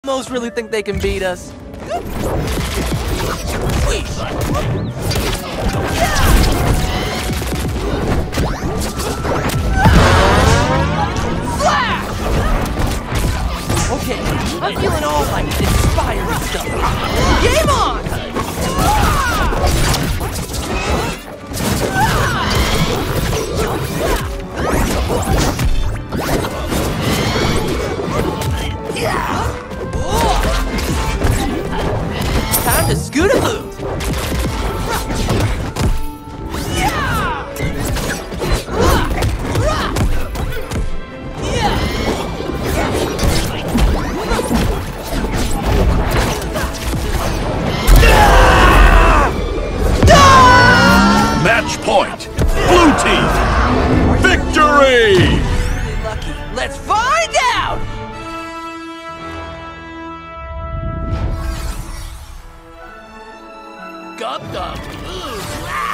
Most really think they can beat us. Okay, I'm feeling all like inspiring stuff. Game on! Time to scoot-a-loo! Match point! Blue team! Victory! Really lucky. Let's find out! Gum gum. Ooh.